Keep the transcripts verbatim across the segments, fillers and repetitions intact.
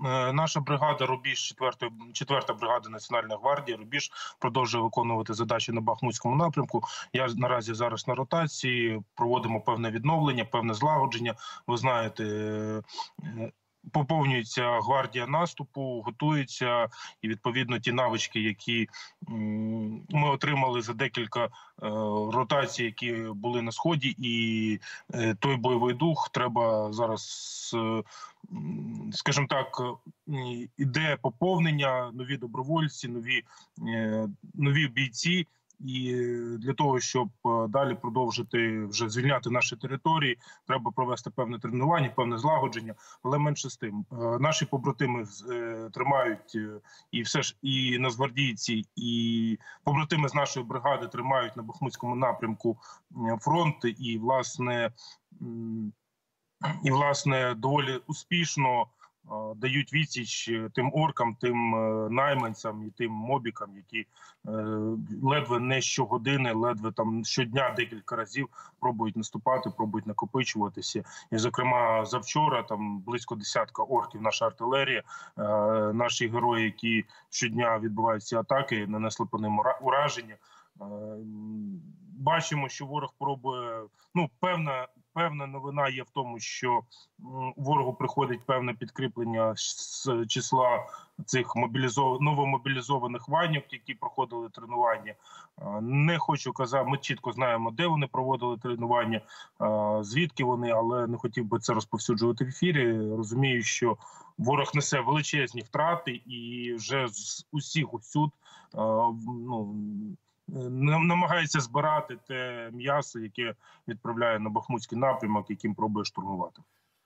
Наша бригада «Рубіж», четверта, четверта бригада Національної гвардії «Рубіж» продовжує виконувати задачі на Бахмутському напрямку. Я наразі зараз на ротації, проводимо певне відновлення, певне злагодження. Ви знаєте, поповнюється гвардія наступу, готується, і відповідно ті навички, які ми отримали за декілька ротацій, які були на Сході, і той бойовий дух треба зараз, скажімо так, іде поповнення, нові добровольці, нові, нові бійці. І для того, щоб далі продовжити вже звільняти наші території, треба провести певне тренування, певне злагодження. Але менше з тим, наші побратими тримають, і все ж і нацгвардійці, і побратими з нашої бригади тримають на Бахмутському напрямку фронт. І, власне, і, власне, доволі успішно дають відсіч тим оркам, тим найманцям і тим мобікам, які ледве не щогодини, ледве там щодня декілька разів пробують наступати, пробують накопичуватися. І, зокрема, завчора там близько десятка орків, наша артилерія, наші герої, які щодня відбивають ці атаки, нанесли по ним ураження. Бачимо, що ворог пробує, ну, певна, певна новина є в тому, що ворогу приходить певне підкріплення з числа цих мобілізов... новомобілізованих ваньок, які проходили тренування. Не хочу казати, ми чітко знаємо, де вони проводили тренування, звідки вони, але не хотів би це розповсюджувати в ефірі. Розумію, що ворог несе величезні втрати і вже з усіх усюд, ну, намагається збирати те м'ясо, яке відправляє на Бахмутський напрямок, яким пробує штурмувати.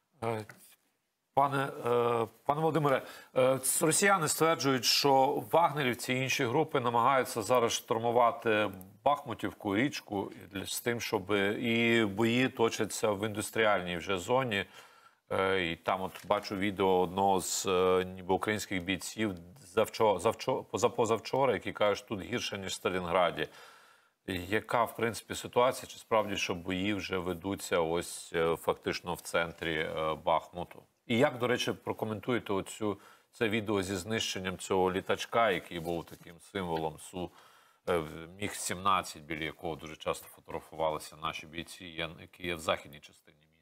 Пане, пане Володимире, росіяни стверджують, що вагнерівці і інші групи намагаються зараз штурмувати Бахмутівку, річку, з тим, щоб і бої точаться в індустріальній вже зоні. І там от бачу відео одного з ніби українських бійців завчора, завчора, позавчора, які кажуть, що тут гірше, ніж в Сталінграді. Яка, в принципі, ситуація? Чи справді, що бої вже ведуться ось фактично в центрі Бахмуту? І як, до речі, прокоментуєте оцю, це відео зі знищенням цього літачка, який був таким символом Су Міг сімнадцять, біля якого дуже часто фотографувалися наші бійці, які є в західній частині міста?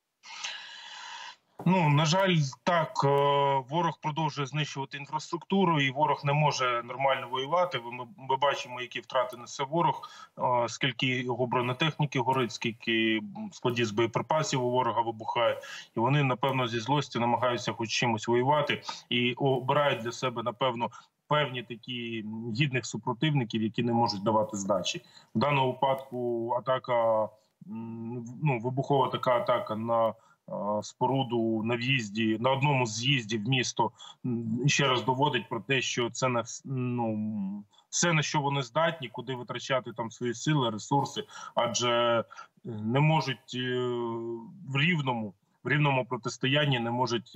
Ну, на жаль, так, ворог продовжує знищувати інфраструктуру, і ворог не може нормально воювати. Ми, ми бачимо, які втрати несе ворог, скільки його бронетехніки горить, скільки складів з боєприпасів у ворога вибухає. І вони, напевно, зі злості намагаються хоч чимось воювати і обирають для себе, напевно, певні такі гідних супротивників, які не можуть давати здачі. В даному випадку атака, ну, вибухова така атака на споруду на в'їзді, на одному з з'їздів в місто, ще раз доводить про те, що це не, ну, все, на що вони здатні, куди витрачати там свої сили, ресурси, адже не можуть в рівному, в рівному протистоянні не можуть,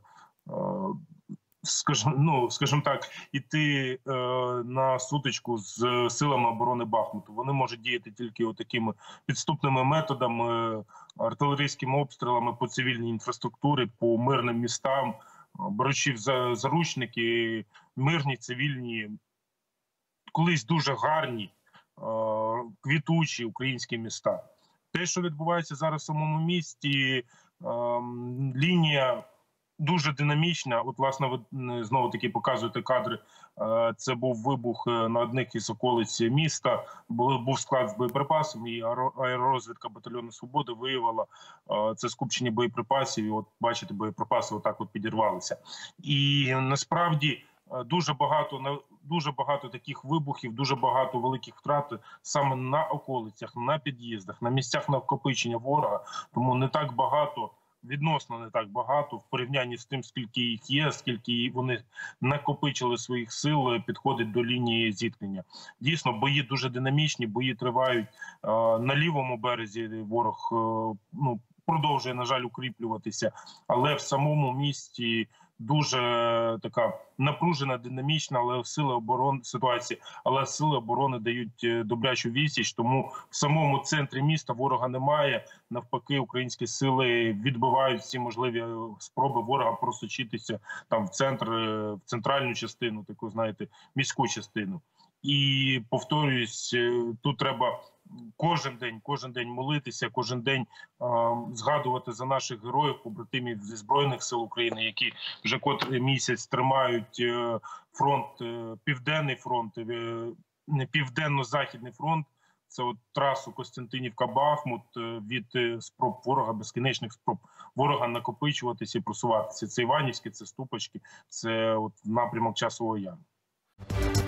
скажімо, ну, скажімо так, іти е, на сутичку з силами оборони Бахмуту. Вони можуть діяти тільки отакими підступними методами, артилерійськими обстрілами по цивільній інфраструктурі, по мирним містам, беручи в заручники мирні, цивільні, колись дуже гарні, е, квітучі українські міста. Те, що відбувається зараз в самому місті, е, лінія дуже динамічна. От, власне, ви знову таки показуєте кадри. Це був вибух на одних із околиць міста. Був склад з боєприпасами, і аеророзвідка батальйону «Свободи» виявила це скупчення боєприпасів. І от бачите, боєприпаси отак от підірвалися. І насправді дуже багато, дуже багато таких вибухів, дуже багато великих втрат саме на околицях, на під'їздах, на місцях накопичення ворога. Тому не так багато, відносно не так багато в порівнянні з тим, скільки їх є, скільки вони накопичили своїх сил, підходить до лінії зіткнення. Дійсно, бої дуже динамічні, бої тривають на лівому березі. Ворог, ну, продовжує, на жаль, укріплюватися, але в самому місті дуже така напружена, динамічна, але сили оборони ситуації, але сили оборони дають добрячу відсіч. Тому в самому центрі міста ворога немає. Навпаки, українські сили відбивають всі можливі спроби ворога просочитися там в центр, в центральну частину, таку, знаєте, міську частину. І повторююсь, тут треба кожен день, кожен день молитися, кожен день е, згадувати за наших героїв, побратимів зі Збройних сил України, які вже котрий місяць тримають е, фронт, е, південний фронт, е, південно-західний фронт. Це от трасу Костянтинівка-Бахмут, е, від е, спроб ворога, безкінечних спроб ворога накопичуватися і просуватися. Це Іванівське, це Ступочки, це от напрямок Часового Яру.